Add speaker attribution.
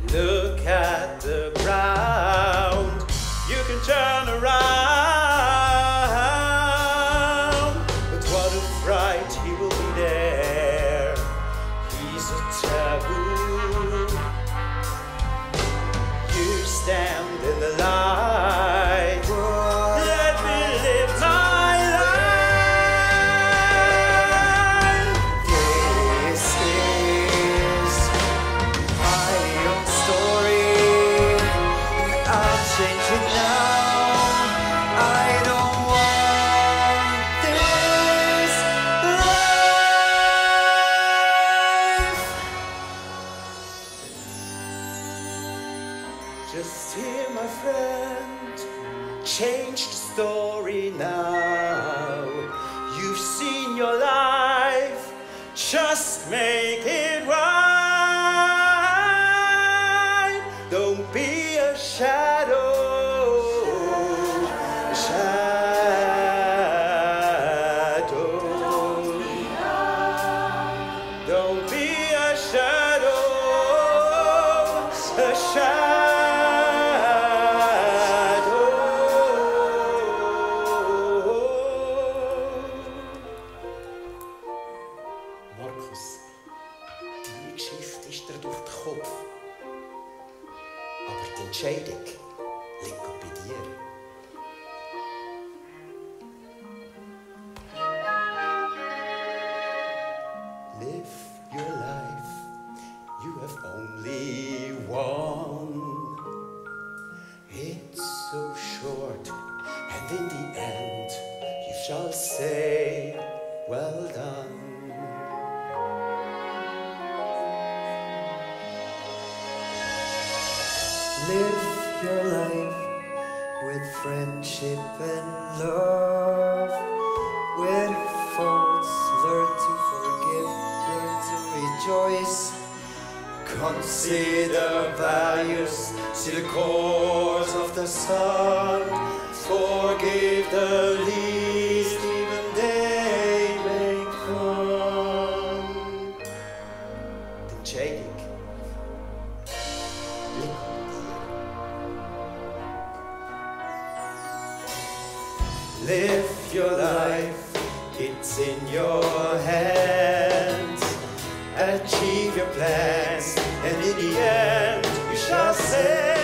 Speaker 1: Look at the ground. You can turn around, but what a fright, he will be there. He's a taboo. You stand in the light. Let me live my life. This is my own story. I'm changing now. I don't want this life. Just hear my friend, change the story now. You've seen your life, just make it right. Don't be a shadow, a shadow. Don't be a shadow, a shadow. Markus, deine Geschichte ist dir durch den Kopf. Aber die Entscheidung liegt auch bei dir. Live your life, you have only one. It's so short, and in the end, you shall say, well done. Live your life with friendship and love. With faults, learn to forgive, learn to rejoice. Consider values, see the course of the sun. Forgive the least, even they make fun. The Entscheidung liegt bei dir. Live your life, it's in your hands. Achieve your plans, and in the end, you shall say.